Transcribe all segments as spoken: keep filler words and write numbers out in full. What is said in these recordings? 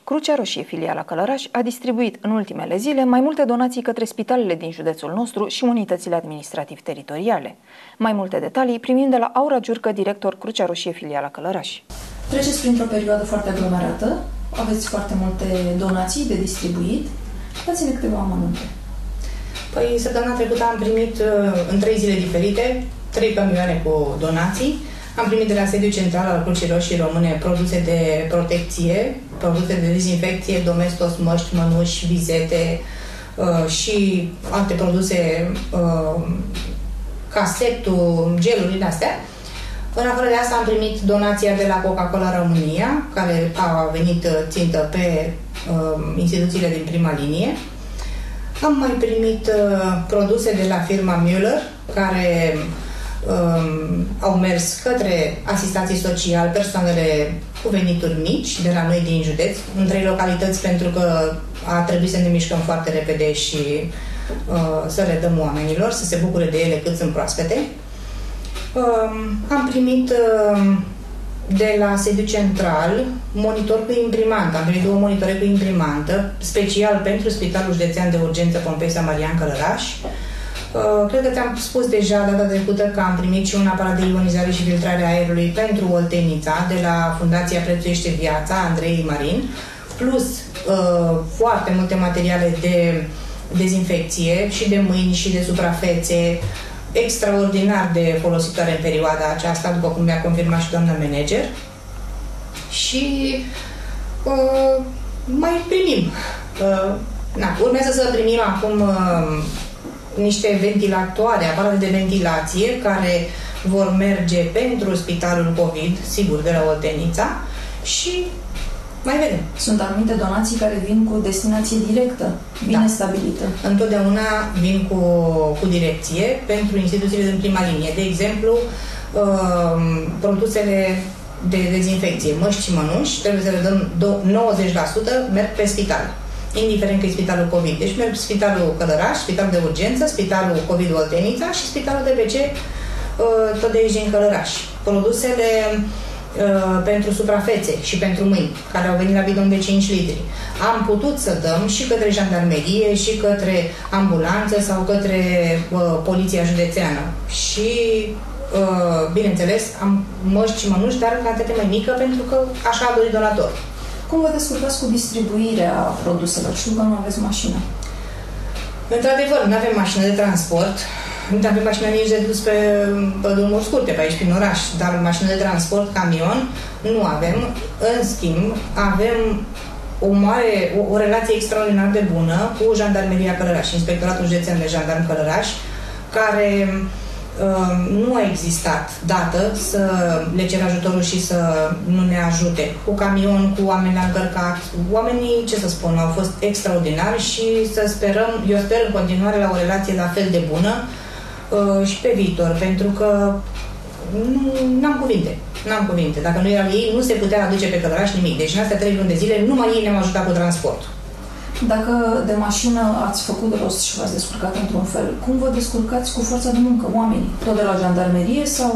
Crucea Roșie, filiala Călăraș, a distribuit în ultimele zile mai multe donații către spitalele din județul nostru și unitățile administrativ-teritoriale. Mai multe detalii primim de la Aura Giurcă, director Crucea Roșie, filiala Călăraș. Treceți printr-o perioadă foarte aglomerată, aveți foarte multe donații de distribuit. Dați-ne câteva amănunte. Păi, săptămâna trecută am primit în trei zile diferite trei camioane cu donații. Am primit de la sediul central al Crucii Roșii Române produse de protecție, produse de dezinfecție, domestos, măști, mănuși, vizete uh, și alte produse, uh, casetul, gelurile astea. În afară de asta am primit donația de la Coca-Cola România, care a venit țintă pe uh, instituțiile din prima linie. Am mai primit uh, produse de la firma Müller, care Um, au mers către asistații sociali, persoanele cu venituri mici de la noi din județ, în trei localități, pentru că a trebuit să ne mișcăm foarte repede și uh, să le dăm oamenilor, să se bucure de ele cât sunt proaspete. Um, am primit uh, de la sediu central monitor cu imprimantă. Am primit două monitoare cu imprimantă, special pentru Spitalul Județean de Urgență Pompei Samarian Călăraș. Uh, cred că ți-am spus deja data trecută că am primit și un aparat de ionizare și filtrare a aerului pentru Oltenița de la Fundația Prețuiește Viața, Andrei Marin, plus uh, foarte multe materiale de dezinfecție și de mâini și de suprafețe, extraordinar de folositoare în perioada aceasta, după cum mi-a confirmat și doamna manager. Și uh, mai primim. Uh, na, urmează să primim acum uh, niște ventilatoare, aparate de ventilație, care vor merge pentru spitalul COVID, sigur, de la Oltenița, și mai vedem. Sunt anumite donații care vin cu destinație directă, bine da. stabilită. Întotdeauna vin cu, cu direcție pentru instituțiile din prima linie. De exemplu, uh, produsele de dezinfecție, măști și mănuși, trebuie să le dăm nouăzeci la sută merg pe spital, indiferent că e spitalul COVID. Deci merg spitalul Călăraș, spitalul de urgență, spitalul COVID Oltenița și spitalul de pe ce tot de aici din Călăraș. Produsele uh, pentru suprafețe și pentru mâini, care au venit la bidon de cinci litri, am putut să dăm și către jandarmerie, și către ambulanță sau către uh, poliția județeană. Și, uh, bineînțeles, am măști și mănuși, dar în cantitate mai mică, pentru că așa a dorit donator. Cum vă descurcați cu distribuirea produselor? Știu că nu aveți mașină. Într-adevăr, nu avem mașină de transport, nu avem mașină nici de dus pe, pe drumuri scurte, pe aici, prin oraș, dar mașină de transport, camion, nu avem. În schimb, avem o mare, o, o relație extraordinar de bună cu Jandarmeria Călăraș, Inspectoratul Județean de Jandarm Călăraș, care nu a existat dată să le cer ajutorul și să nu ne ajute. Cu camion, cu oameni la încărcat, oamenii, ce să spun, au fost extraordinari și să sperăm, eu sper în continuare la o relație la fel de bună uh, și pe viitor, pentru că nu am cuvinte. N-am cuvinte. Dacă nu erau ei, nu se putea aduce pe Călăraș nimic. Deci în astea trei luni de zile, numai ei ne-au ajutat cu transport. Dacă de mașină ați făcut rost și v-ați descurcat într-un fel, cum vă descurcați cu forța de muncă, oamenii? Tot de la jandarmerie sau...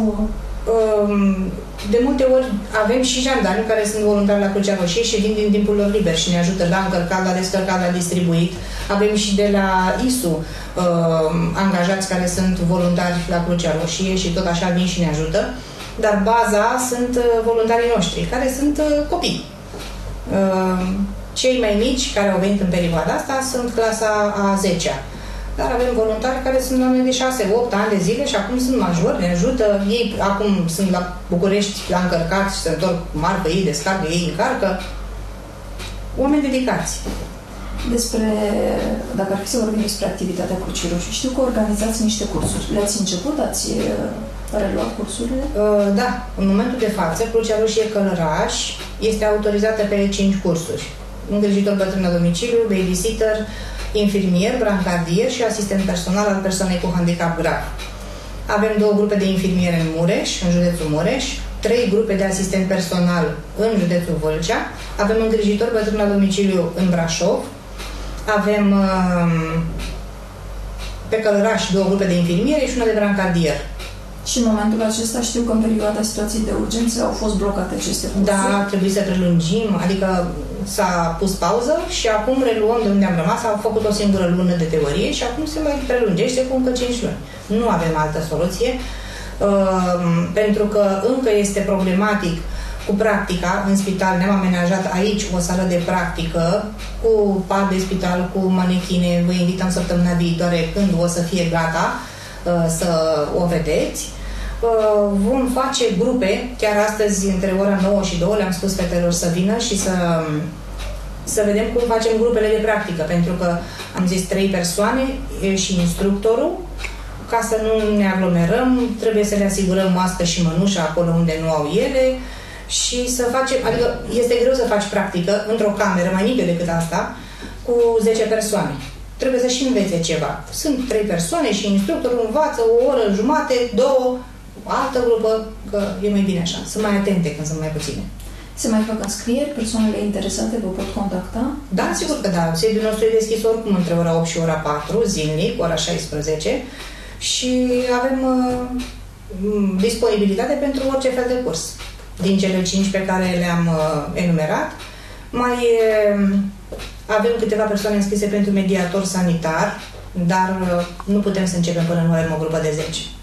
De multe ori avem și jandarmi care sunt voluntari la Crucea Roșie și vin din timpul lor liber și ne ajută la încărcat, la descărcat, la distribuit. Avem și de la I S U angajați care sunt voluntari la Crucea Roșie și tot așa vin și ne ajută. Dar baza sunt voluntarii noștri, care sunt copii. Cei mai mici care au venit în perioada asta sunt clasa a zecea. Dar avem voluntari care sunt oameni de șase opt ani de zile și acum sunt majori, ne ajută. Ei acum sunt la București, la încărcat și se întorc marfă, ei descarcă, ei încarcă. Oameni dedicați. Despre, dacă ar fi să vorbim despre activitatea Crucii Roșii, știu că organizați niște cursuri. Le-ați început? Ați reluat cursurile? Da. În momentul de față, Crucea Roșie Călăraș este autorizată pe cinci cursuri. Îngrijitor bătrân la domiciliu, babysitter, infirmier, brancardier și asistent personal al persoanei cu handicap grav. Avem două grupe de infirmiere în Mureș, în județul Mureș, trei grupe de asistent personal în județul Vâlcea, avem îngrijitor bătrân la domiciliu în Brașov, avem pe Călăraș două grupe de infirmiere și una de brancardier. Și în momentul acesta știu că în perioada situației de urgență au fost blocate aceste cursuri. Da, trebuie să prelungim, adică s-a pus pauză și acum reluăm de unde am rămas, am făcut o singură lună de teorie și acum se mai prelungește cu încă cinci luni. Nu avem altă soluție, uh, pentru că încă este problematic cu practica în spital. Ne-am amenajat aici o sală de practică cu pat de spital, cu manechine. Vă invităm săptămâna viitoare, când o să fie gata, să o vedeți. Vom face grupe, chiar astăzi, între ora nouă și două, le-am spus fetelor să vină și să, să vedem cum facem grupele de practică, pentru că am zis trei persoane și instructorul, ca să nu ne aglomerăm, trebuie să le asigurăm mască și mănușă acolo unde nu au ele și să facem, adică este greu să faci practică într-o cameră mai mică decât asta, cu zece persoane. Trebuie să și învețe ceva. Sunt trei persoane și instructorul învață o oră, jumate, două, altă grupă, că e mai bine așa. Sunt mai atente când sunt mai puține. Se mai fac înscrieri? Persoanele interesate vă pot contacta? Da, sigur că da. Sediul nostru e deschis oricum între ora opt și ora patru, zilnic, ora șaisprezece, și avem uh, disponibilitate pentru orice fel de curs. Din cele cinci pe care le-am uh, enumerat, mai uh, avem câteva persoane înscrise pentru mediator sanitar, dar uh, nu putem să începem până nu avem o grupă de zece.